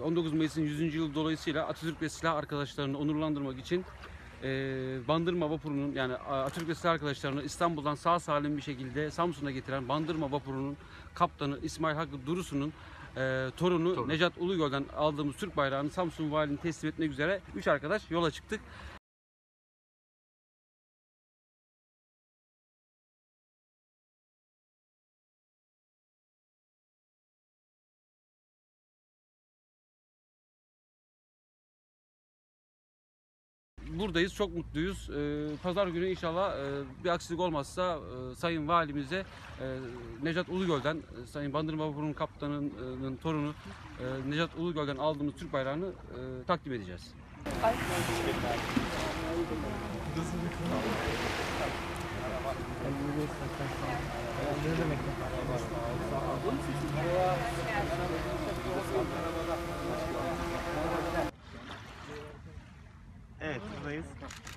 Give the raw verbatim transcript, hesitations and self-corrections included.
on dokuz Mayıs'ın yüzüncü yılı dolayısıyla Atatürk ve silah arkadaşlarını onurlandırmak için e, Bandırma Vapuru'nun, yani Atatürk ve silah arkadaşlarını İstanbul'dan sağ salim bir şekilde Samsun'a getiren Bandırma Vapuru'nun kaptanı İsmail Hakkı Durusu'nun e, torunu Torun. Necat Ulugöl'den aldığımız Türk bayrağını Samsun Valiliğine teslim etmek üzere üç arkadaş yola çıktık. Buradayız, çok mutluyuz. Ee, Pazar günü inşallah e, bir aksilik olmazsa e, Sayın Valimize e, Necat Ulugöl'den, e, Sayın Bandırma Vapuru'nun kaptanının torunu e, Necat Ulugöl'den aldığımız Türk bayrağını e, takdim edeceğiz. Evet, buradayız.